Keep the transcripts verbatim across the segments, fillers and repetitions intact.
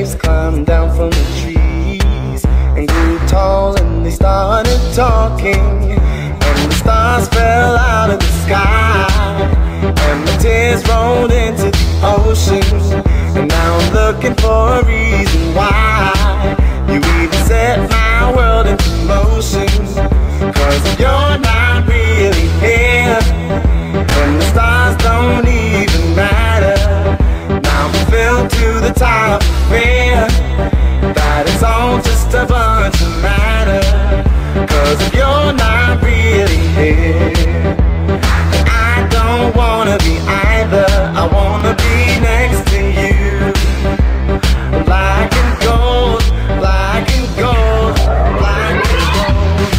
leaves climbed down from the trees and grew tall, and they started talking, and the stars fell out of the sky, and the tears rolled into the ocean. And now I'm looking for a reason why you even set my world into motion. Cause you're not really here, and the stars don't even matter. Now I'm filled to the top of fear that it's all just a bunch of matter. Cause if you're not really here, I don't wanna be either. I wanna be next to you, black and gold, black and gold, black and gold.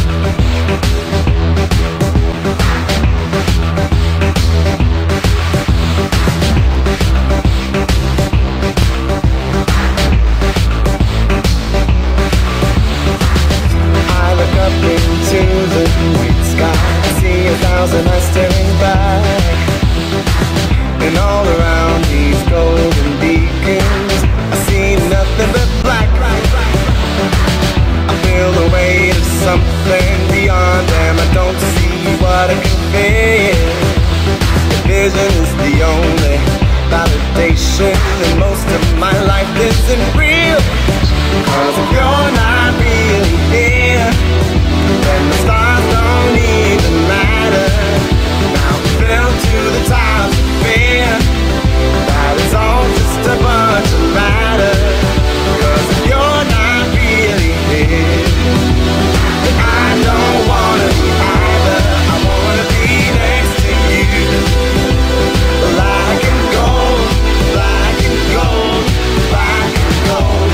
I look up into the night sky, I see a thousand eyes staring back, and all around these golden beacons I see nothing but black. I feel the weight of something beyond them. I don't see what I can feel. The vision is the only validation, and most of my life isn't real. Cause if you're not really here, then the stars don't even matter. Now I'm filled to the top of fear that it's all just a bunch of matter. Cause if you're not really here, then I don't wanna be either. I wanna be next to you, black and gold, black and gold, black and gold.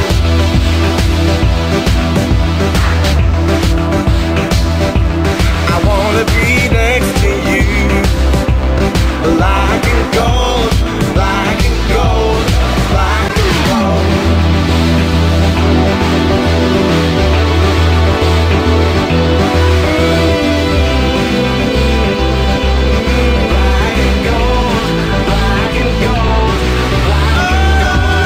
I wanna be next to you, black and gold, black and gold, black and gold. Black and gold, black and gold, black and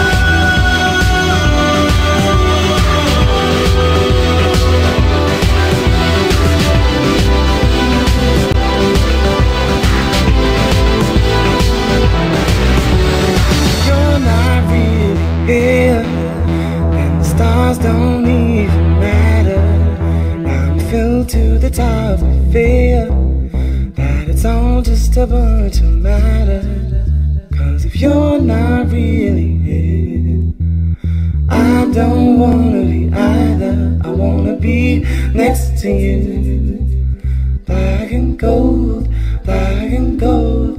You're not really here, and the stars don't even matter. Now I'm filled to the top of fear that it's all just a bunch of matter. Cause if you're not really here, I don't wanna be either. I wanna be next to you, black and gold, black and gold.